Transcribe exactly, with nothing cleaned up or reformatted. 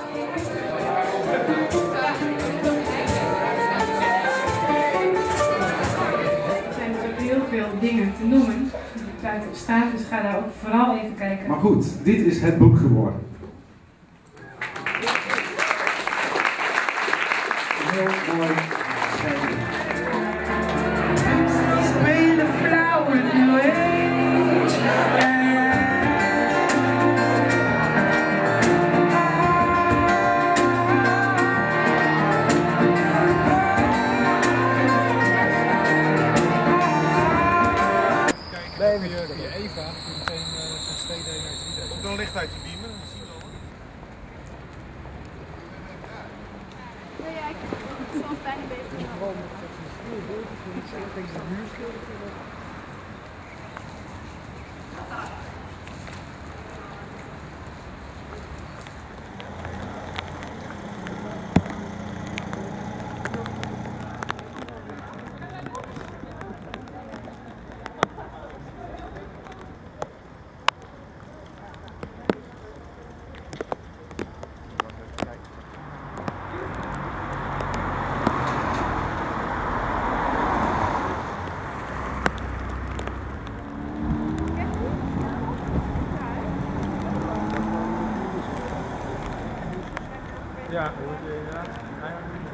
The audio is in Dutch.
zijn natuurlijk heel veel dingen te noemen die buiten op staan, dus ga daar ook vooral even kijken. Maar goed, dit is het boek geworden. Heel mooi geschreven. Spelen flauw en weet. Nee, via, via Eva, dat je meteen uh, van steden heen naar het video. Ook dan licht uit je beamen, dat zien we al. Nee, ja, ik ben zelfs bijna bezig. Gewoon met zo'n stoel boven, zo niet zeggen tegen de muur schilderen. Ja, dat wordt inderdaad.